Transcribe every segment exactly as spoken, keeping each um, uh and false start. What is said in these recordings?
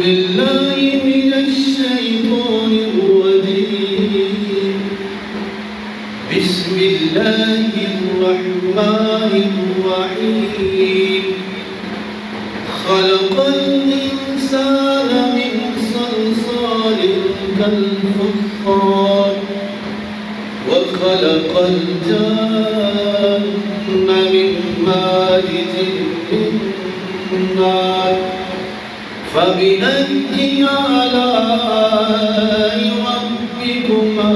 بالله من الشيطان الرجيم. بسم الله الرحمن الرحيم. خلق الإنسان من صلصال كالفخار وخلق الجن من مارج من نار فبأي آلاء ربكما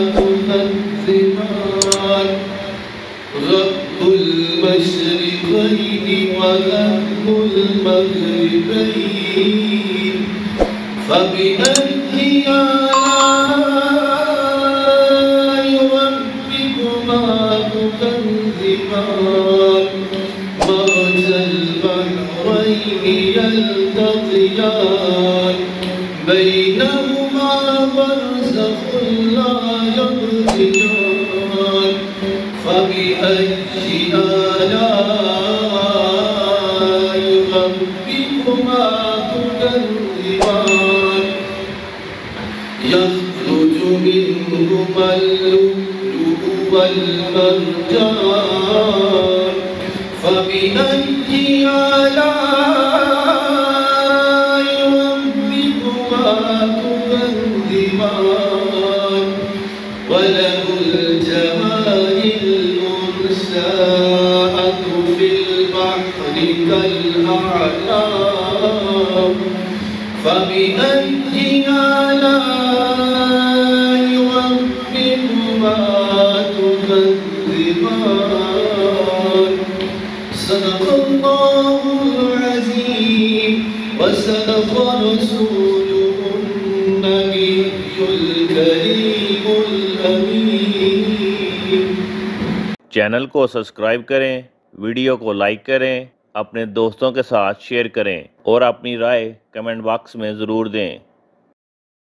تكذبان رب المشرقين ورب المغربين فبأي آلاء ربكما تكذبان مرج البحرين يلتقيان بينهما برزخ لا يبغيان فبأي آلاء ربكما تكذبان يخرج منهما اللؤلؤ والمرجان فبأي آلاء ربكما تكذبان وله الجوار المنشآت في البحر كالأعلام فبأي آلاء ربكما تكذبان صدق الله العظيم وصدق رسوله النبي الكريم الأمين। चैनल को सब्सक्राइब करें, वीडियो को लाइक करें, अपने दोस्तों के साथ शेयर करें और अपनी राय कमेंट बॉक्स में ज़रूर दें।